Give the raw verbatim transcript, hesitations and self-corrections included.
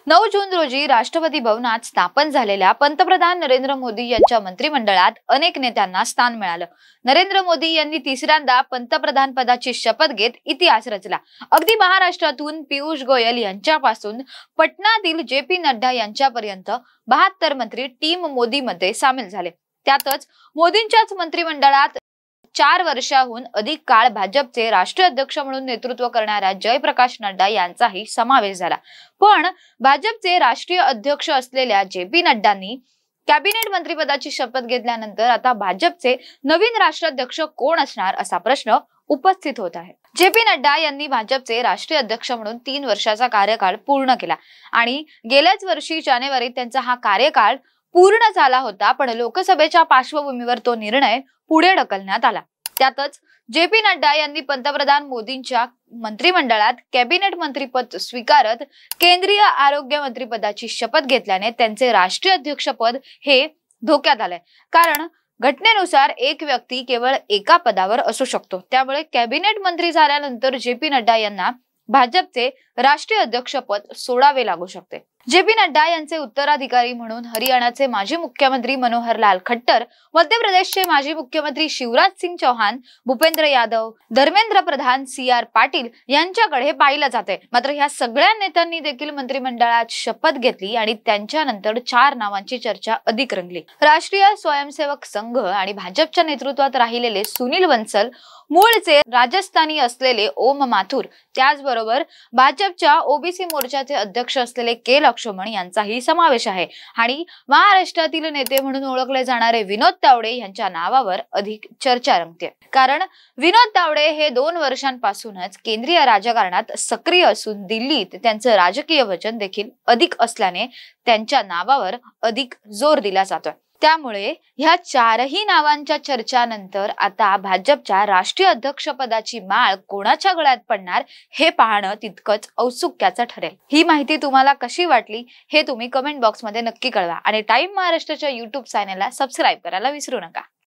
नऊ जून रोजी राष्ट्रपती भवनात स्थापन झालेल्या पंतप्रधान नरेंद्र मोदी यांच्या मंत्रिमंडळात अनेक नेत्यांना स्थान मिळालं। नरेंद्र मोदी यांनी तिसऱ्यांदा पंतप्रधान पदाची शपथ घेत इतिहास रचला। अगदी महाराष्ट्रातून पीयूष गोयल यांच्यापासून पटनातील जे पी नड्डा यांच्यापर्यंत बहात्तर मंत्री टीम मोदी मध्ये सामील झाले। त्यातच मोदींच्याच मंत्रिमंडळात चार वर्षाहून अधिक काळ भाजपचे राष्ट्रीय अध्यक्ष म्हणून नेतृत्व करणाऱ्या जयप्रकाश नड्डा यांचाही समावेश झाला। पण भाजपचे राष्ट्रीय अध्यक्ष असलेल्या जे पी नड्डांनी कॅबिनेट मंत्रिपदाची शपथ घेतल्यानंतर आता भाजपचे नवीन राष्ट्राध्यक्ष कोण असणार असा प्रश्न उपस्थित होत आहे। जे पी नड्डा यांनी भाजपचे राष्ट्रीय अध्यक्ष म्हणून तीन वर्षाचा कार्यकाळ पूर्ण केला आणि गेल्याच वर्षी जानेवारीत त्यांचा हा कार्यकाळ पूर्ण झाला होता। पण लोकसभेच्या पार्श्वभूमीवर तो निर्णय पुढे ढकलण्यात आला। त्यातच जे पी नड्डा यांनी पंतप्रधान मोदींच्या मंत्रिमंडळात कॅबिनेट मंत्रीपद स्वीकारत केंद्रीय आरोग्य मंत्रिपदाची शपथ घेतल्याने त्यांचे राष्ट्रीय अध्यक्षपद हे धोक्यात आलंय। कारण घटनेनुसार एक व्यक्ती केवळ एका पदावर असू शकतो। त्यामुळे कॅबिनेट मंत्री झाल्यानंतर जे पी नड्डा यांना भाजपचे राष्ट्रीय अध्यक्षपद सोडावे लागू शकते। जे पी नड्डा यांचे उत्तराधिकारी म्हणून हरियाणाचे माजी मुख्यमंत्री मनोहर लाल खट्टर, मध्य प्रदेशचे माजी मुख्यमंत्री शिवराज सिंग चौहान, भूपेंद्र यादव, धर्मेंद्र प्रधान, सी आर पाटील यांच्याकडे पाहिलं जाते। मात्र ह्या सगळ्या नेत्यांनी देखील मंत्रिमंडळात शपथ घेतली आणि त्यांच्यानंतर चार नावांची चर्चा अधिक रंगली। राष्ट्रीय स्वयंसेवक संघ आणि भाजपच्या नेतृत्वात राहिलेले सुनील बन्सल, मूळचे राजस्थानी असलेले ओम माथुर, त्याचबरोबर भाजपच्या ओबीसी मोर्चाचे अध्यक्ष असलेले के लक्ष्मण यांचाही समावेश आहे। आणि महाराष्ट्रातील नेते म्हणून ओळखले जाणारे विनोद तावडे यांच्या नावावर अधिक चर्चा रंगते। कारण विनोद तावडे हे दोन वर्षांपासूनच केंद्रीय राजकारणात सक्रिय असून दिल्लीत त्यांचं राजकीय वचन देखील अधिक असल्याने त्यांच्या नावावर अधिक जोर दिला जातोय। त्यामुळे ह्या चारही नावांच्या चर्चानंतर आता भाजपच्या राष्ट्रीय अध्यक्षपदाची माळ कोणाच्या गळ्यात पडणार हे पाहणं तितकंच औत्सुक्याचं ठरेल। ही माहिती तुम्हाला कशी वाटली हे तुम्ही कमेंट बॉक्समध्ये नक्की कळवा आणि टाइम महाराष्ट्राच्या युट्यूब चॅनलला सबस्क्राईब करायला विसरू नका।